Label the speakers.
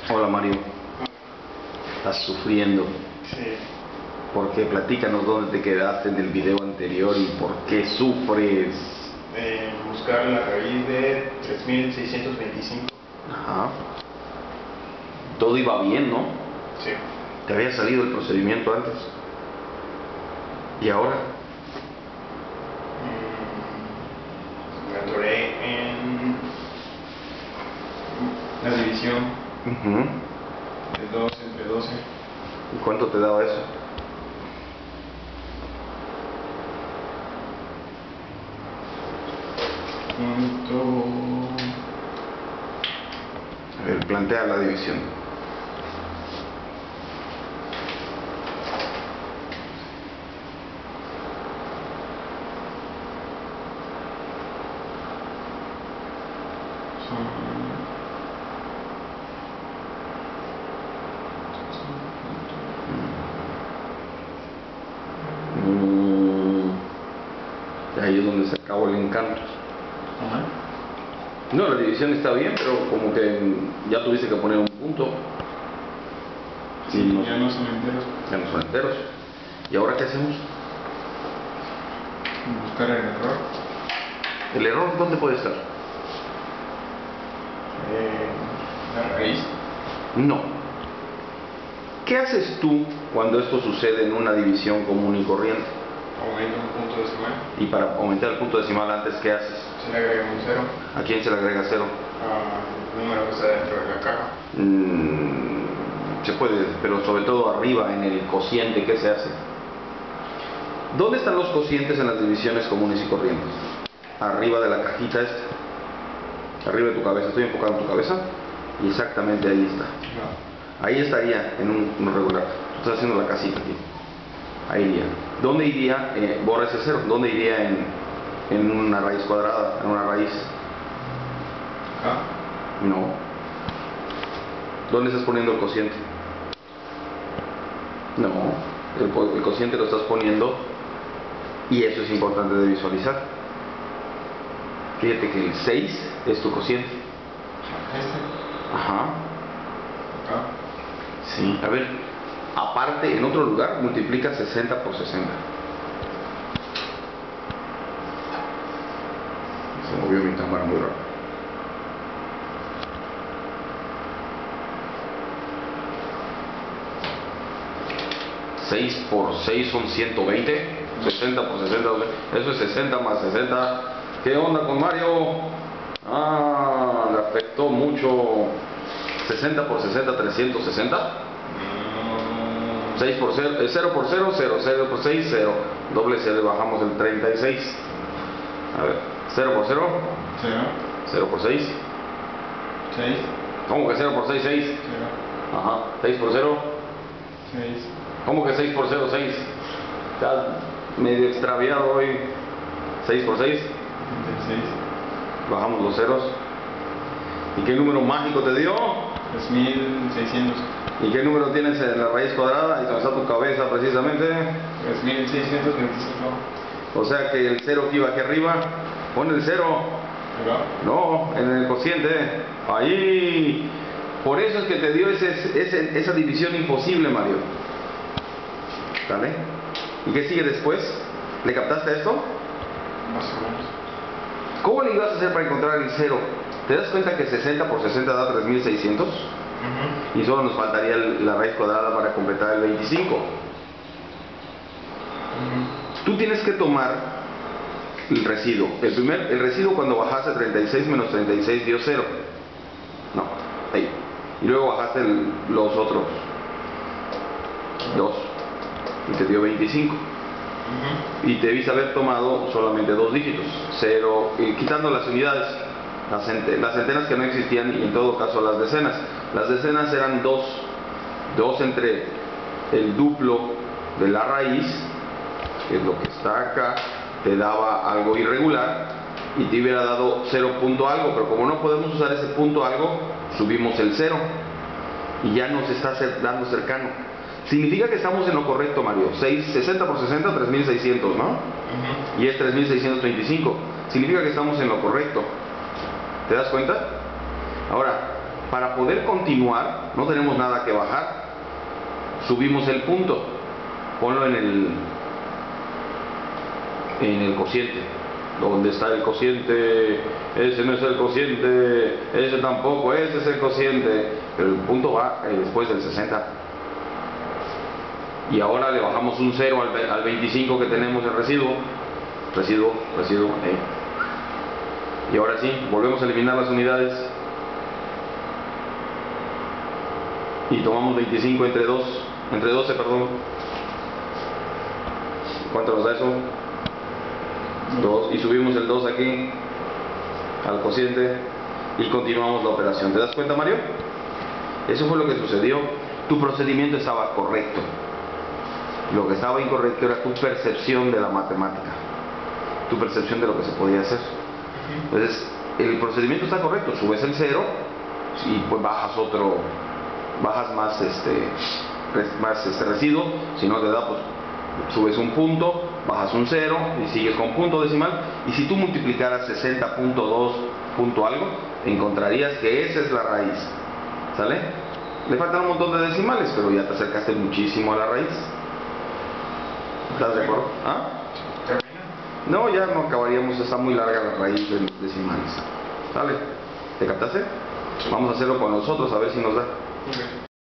Speaker 1: Hola Mario, estás sufriendo.
Speaker 2: Sí.
Speaker 1: ¿Por qué? Platícanos dónde te quedaste en el video anterior y por qué sufres.
Speaker 2: Buscar la raíz de 3625.
Speaker 1: Ajá. Todo iba bien, ¿no?
Speaker 2: Sí.
Speaker 1: Te había salido el procedimiento antes. ¿Y ahora?
Speaker 2: Me atoré en la división de 2 entre 12.
Speaker 1: ¿Y cuánto te daba eso? A ver, plantea la división. Ahí es donde se acabó el encanto.
Speaker 2: Ajá.
Speaker 1: No, la división está bien, pero como que ya tuviste que poner un punto.
Speaker 2: Sí,
Speaker 1: no,
Speaker 2: ya no son enteros.
Speaker 1: Ya no son enteros. ¿Y ahora qué hacemos?
Speaker 2: Buscar el error.
Speaker 1: ¿El error dónde puede estar?
Speaker 2: La raíz.
Speaker 1: No. ¿Qué haces tú cuando esto sucede en una división común y corriente?
Speaker 2: Aumenta un punto decimal.
Speaker 1: Y para aumentar el punto decimal antes, ¿qué haces?
Speaker 2: Se le agrega un 0
Speaker 1: ¿A quién se le agrega 0?
Speaker 2: al número que está dentro de la caja.
Speaker 1: Se puede, pero sobre todo arriba en el cociente, ¿qué se hace? ¿Dónde están los cocientes en las divisiones comunes y corrientes? Arriba de la cajita esta. Arriba de tu cabeza. Estoy enfocando tu cabeza y exactamente ahí está.
Speaker 2: No.
Speaker 1: Ahí estaría en un regular. Tú estás haciendo la casita aquí. Ahí iría. ¿Dónde iría? Borra ese 0. ¿Dónde iría en una raíz cuadrada? En una raíz.
Speaker 2: Acá.
Speaker 1: No. ¿Dónde estás poniendo el cociente? No. El cociente lo estás poniendo, y eso es importante de visualizar. Fíjate que el 6 es tu cociente. Ajá.
Speaker 2: Acá.
Speaker 1: Sí. A ver, aparte, en otro lugar, multiplica 60 por 60. Se movió mi cámara muy rápido. 6 por 6 son 120. 60 por 60, eso es 60 más 60. ¿Qué onda con Mario? Le afectó mucho. 60 por 60, 360. 6 por 0, 0 por 0, 0, 0 por 6, 0. Doble 0, le bajamos el 36. A ver, 0 por 0.
Speaker 2: 0.
Speaker 1: 0 por 6.
Speaker 2: 6.
Speaker 1: ¿Cómo que 0 por 6, 6?
Speaker 2: 0.
Speaker 1: Ajá, 6 por 0.
Speaker 2: 6.
Speaker 1: ¿Cómo que 6 por 0, 6? Está medio extraviado hoy. 6 por 6.
Speaker 2: 36.
Speaker 1: Bajamos los ceros. ¿Y qué número mágico te dio?
Speaker 2: 3600.
Speaker 1: ¿Y qué número tienes en la raíz cuadrada? Ahí donde está tu cabeza precisamente.
Speaker 2: 3625.
Speaker 1: O sea que el 0 que iba aquí arriba, pon el 0.
Speaker 2: ¿Acá?
Speaker 1: No, en el cociente. Ahí. Por eso es que te dio esa división imposible, Mario. ¿Vale? ¿Y qué sigue después? ¿Le captaste esto?
Speaker 2: Más o menos.
Speaker 1: ¿Cómo le ibas a hacer para encontrar el 0? ¿Te das cuenta que 60 por 60 da 3600? Y solo nos faltaría la raíz cuadrada para completar el 25. Tú tienes que tomar el residuo. El residuo cuando bajaste 36 menos 36 dio 0. No, ahí. Y luego bajaste los otros 2 y te dio 25. Y te debiste haber tomado solamente 2 dígitos, 0, y quitando las unidades, las centenas que no existían, y en todo caso las decenas. Las decenas eran 2 entre el duplo de la raíz, que es lo que está acá, te daba algo irregular y te hubiera dado 0 punto algo, pero como no podemos usar ese punto algo, subimos el 0 y ya nos está dando cercano. Significa que estamos en lo correcto, Mario. 60 por 60, 3600, ¿no? Y es 3625. Significa que estamos en lo correcto. ¿Te das cuenta? Ahora, Para poder continuar, no tenemos nada que bajar. Subimos el punto. Ponlo en el cociente. ¿Dónde está el cociente? Ese no es el cociente, ese tampoco, ese es el cociente. Pero el punto va después del 60. Y ahora le bajamos un 0 al 25 que tenemos el residuo. Residuo. Y ahora sí, volvemos a eliminar las unidades. Y tomamos 25 entre 12, perdón. ¿Cuánto nos da eso? 2. Y subimos el 2 aquí al cociente y continuamos la operación. ¿Te das cuenta, Mario? Eso fue lo que sucedió. Tu procedimiento estaba correcto. Lo que estaba incorrecto era tu percepción de la matemática, tu percepción de lo que se podía hacer. Entonces, el procedimiento está correcto. Subes el 0 y pues bajas más residuo. Si no te da, pues subes un punto, bajas un 0 y sigues con punto decimal. Y si tú multiplicaras 60.2 punto algo, encontrarías que esa es la raíz. ¿Sale? Le faltan un montón de decimales, pero ya te acercaste muchísimo a la raíz. ¿Estás de acuerdo? ¿Ah? No, ya no acabaríamos, está muy larga la raíz de los decimales. ¿Sale? ¿Te captaste? Vamos a hacerlo con nosotros a ver si nos da.